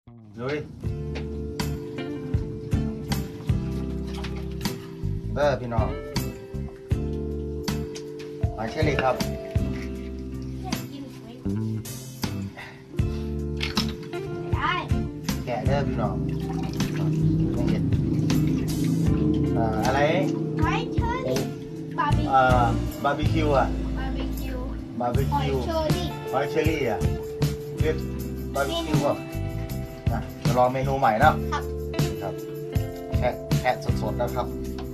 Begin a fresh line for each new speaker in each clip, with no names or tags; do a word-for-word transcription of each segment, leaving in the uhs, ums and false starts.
ลุยเด้อพี่น้องหอยเชอรี่ครับแกะเด้อพี่น้องไม่เห็นอะไร
หอยเชอรี่บาร์บีคิว
อ่าบาร์บีคิวอ่ะ
บาร์บีคิว
บาร์บี
หอย
คิว
เชอรี่
หอยเชอรี่อ่ะเรียกบาร์บีคิวอ่ะนะจะลองเมนูใหม่เนาะครับครับแค่แค่สดๆนะครับ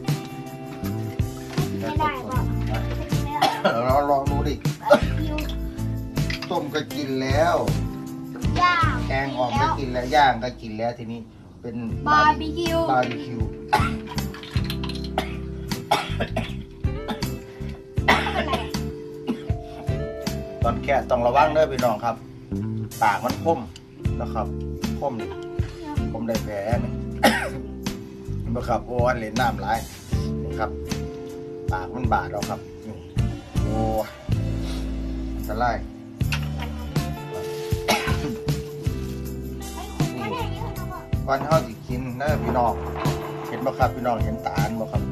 ไม่ได้ป่ะ
เราลองดูดิ
บาร์บีคิว
ต้มก็กินแล้ว
ย่าง
แกงอ่อมก็กินแล้วย่างก็กินแล้วทีนี้เป็น
บาร์บีคิว
บาร์บีคิว
เป็นไร
ตอนแค่ต้องระวังเด้อพี่น้องครับปากมันคมนะครับคมนี่คมได้แผลนี่นะครับโอ้อันเหลนน้ำไหลนะครับปากมันบาดแล้วครับนี่โอ้อันตรายก่อนที่เขาจะกินนะพี่น้องเห็นบ่ครับพี่น้องเห็นตาลบ่ครับ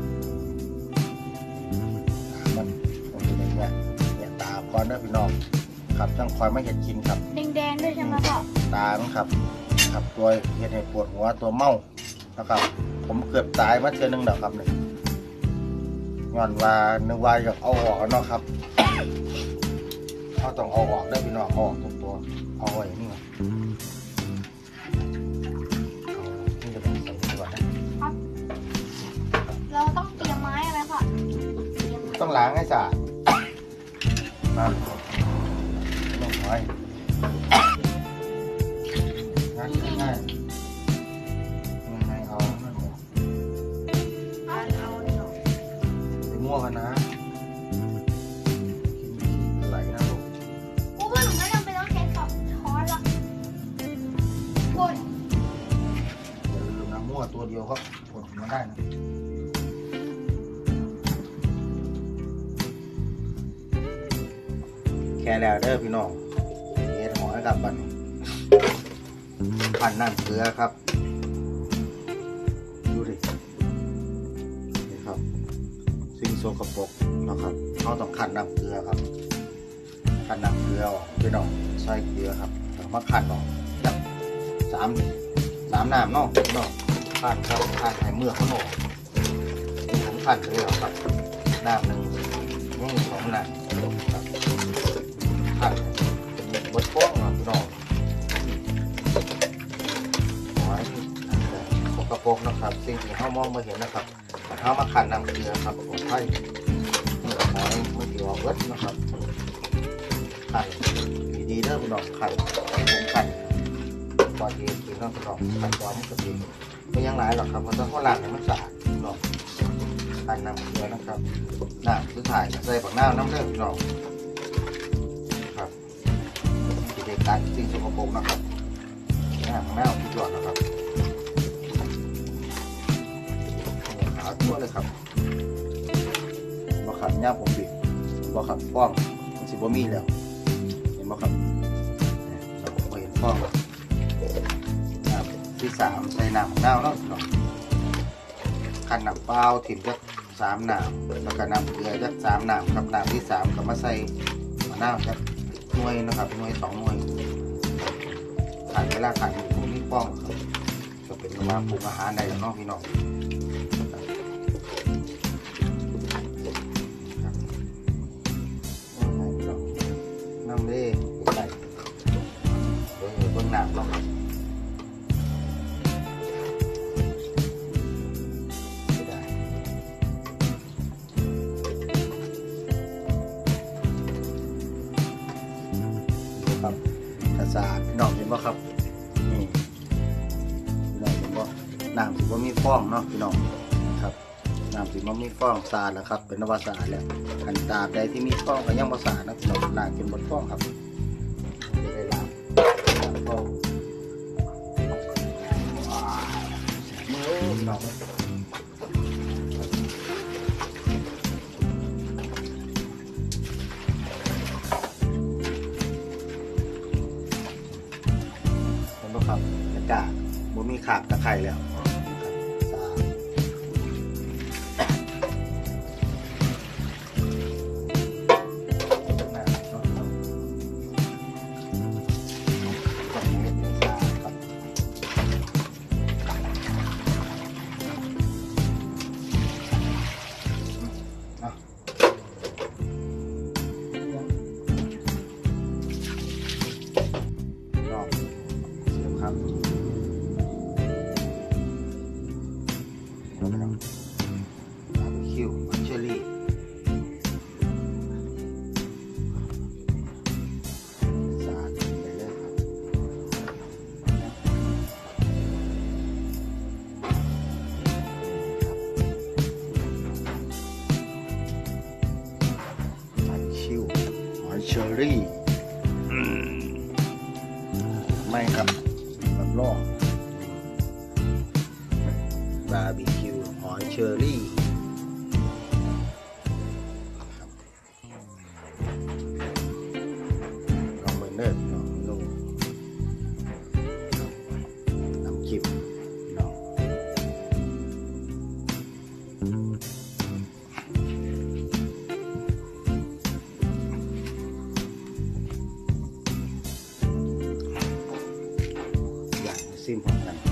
มันมันเป็นอย่างเงี้ยเนี่ยตาก่อนนะพี่น้องครับต้องคอยไม่เห็นกินครับ
แดงๆด้วยใช่ไหมพ่อ
ตาครับครับตัวเห็นให้ปวดหัวตัวเมานะครับผมเกือบตายมาเทื่อนึงแล้วครับเนี่ยย้อนว่านึกว่าอยากเอาออกเนาะครับเขาต้องเอาออกได้พี่น้องเอาออกทุกตัวเอาไว้อย่างนี้ก่อนนี่จะเป็นใส่นี่ก่อนนะครับ
เราต้องเตรียมไม้อะไรพ่อ
ต้องล้างให้สะอาดมาลงไว้งั้นง่ายๆง่ายๆเอานั่นก่อน
เอาเนี่ย
ไปมั่วกันนะไหลนะลูก
กูว่าหนูไม่จำเป็นต้องใช้สองช้อนละกด
อย่าลืมนะมั่วตัวเดียวก็กดมาได้นะแค่แล้วเด้อพี่น้องเฮ็ดหอยกับบันนี้พันน้ำเกลือครับดูดินี่ครับสิ่งโสกปรกนะครับเขาต้องขันน้ำเกลือครับขันน้ำเกลือออกพี่น้องใส่เกลือครับแล้วมาขันออกจับสามสามน้ำเนาะพี่น้องขันครับขันให้เมือกเขาออกผมขันเลยครับน้ำหนึ่งนี่สองน้ำครับขันบดโป้งนะพี่น้องหอยสกปรกนะครับสิ่งที่เขามองมาเห็นนะครับเขามาขันน้ำเกลือครับผมให้เนื้อหอยไม่กี่วันเวิร์ดนะครับขันดีๆเด้อพี่น้องขันผมขันก่อนที่กินน้ำพี่น้องขันตัวมันก็ดีไม่ยังหลายหรอกครับเพราะถ้าเขาล้างมันสะอาดพี่น้องขันน้ำเกลือนะครับน้ำคือถ่ายใส่ปากหน้าน้ำเลือดพี่น้องกิจการสิ่งสกปรกนะครับหน้าของหน้าของพี่จอดนะครับขาวทั่วเลยครับบ่ขัดหน้าผมบิดบ่ขัดฟ้องมันสิบ่มีแล้วเห็นบ่ครับเราบ่เห็นฟ้องน้ำที่สามใส่น้ำของหน้าแล้วเนาะขันน้ำเปล่าถิ่มจักสามน้ำแล้วก็น้ำเกลือจักสามน้ำครับน้ำที่สามก็มาใส่มะนาวจักหน่วยนะครับหน่วยสองหน่วยขาดเวลาขาดอยู่ตรงนี้ป้องครับจะเป็นมาปรุงอาหารได้แล้วน้องพี่น้องน้ำเล่ใส่เบื้องเบื้องหน้าต้องครับไม่ได้ครับกระสาพี่น้องเห็นว่าครับนี่พี่น้องเห็นว่าน้ำสีว่ามีฟองเนาะพี่น้องครับน้ำสีว่ามีฟองสะอาดแล้วครับเป็นนวัตสะอาดแล้วกันตาใดที่มีฟองก็ยังบ่สะอาดนะพี่น้องล้างจนหมดฟองครับจะได้ล้างล้างฟองมือพี่น้องตจ้าบ่มีขาบตะไคร้แล้วสาคิวเชอรี่สาดไปเลยครับคิวหอยเชอรี่ไม่ครับแบบล่อบาร์บีคิวหอยเชอรี่ลองเบอร์เนอร์เนาะนุ่มน้ำจิ้มเนาะอย่างซิมพร้อมกัน